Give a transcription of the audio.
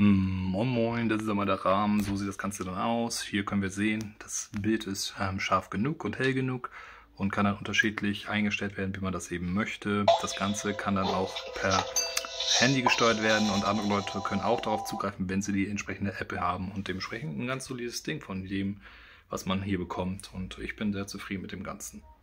Moin Moin, das ist einmal der Rahmen, so sieht das Ganze dann aus. Hier können wir sehen, das Bild ist scharf genug und hell genug und kann dann unterschiedlich eingestellt werden, wie man das eben möchte. Das Ganze kann dann auch per Handy gesteuert werden und andere Leute können auch darauf zugreifen, wenn sie die entsprechende App haben und dementsprechend ein ganz solides Ding von dem, was man hier bekommt, und ich bin sehr zufrieden mit dem Ganzen.